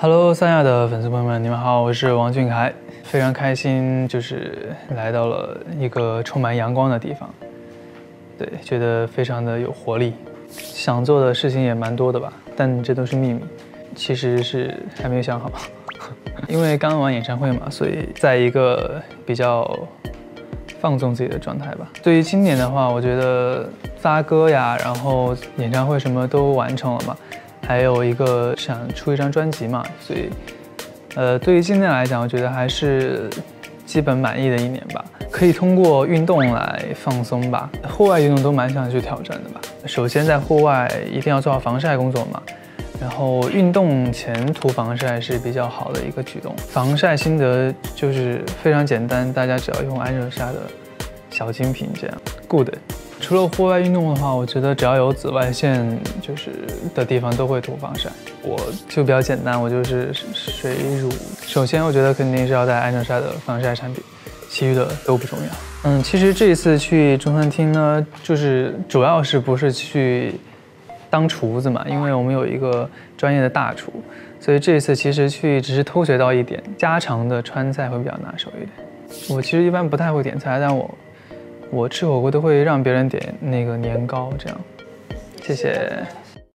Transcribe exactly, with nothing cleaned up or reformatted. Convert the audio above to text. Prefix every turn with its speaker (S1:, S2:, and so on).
S1: Hello， 三亚的粉丝朋友们，你们好，我是王俊凯，非常开心，就是来到了一个充满阳光的地方，对，觉得非常的有活力，想做的事情也蛮多的吧，但这都是秘密，其实是还没有想好，因为刚完演唱会嘛，所以在一个比较放纵自己的状态吧。对于今年的话，我觉得发歌呀，然后演唱会什么都完成了嘛。 还有一个想出一张专辑嘛，所以，呃，对于今年来讲，我觉得还是基本满意的一年吧。可以通过运动来放松吧，户外运动都蛮想去挑战的吧。首先在户外一定要做好防晒工作嘛，然后运动前涂防晒是比较好的一个举动。防晒心得就是非常简单，大家只要用安热莎的小精品这样 ，good。 除了户外运动的话，我觉得只要有紫外线就是的地方都会涂防晒。我就比较简单，我就是水乳。首先，我觉得肯定是要带安热莎的防晒产品，其余的都不重要。嗯，其实这一次去中餐厅呢，就是主要是不是去当厨子嘛，因为我们有一个专业的大厨，所以这一次其实去只是偷学到一点，家常的川菜会比较拿手一点。我其实一般不太会点菜，但我。 我吃火锅都会让别人点那个年糕，这样，谢谢。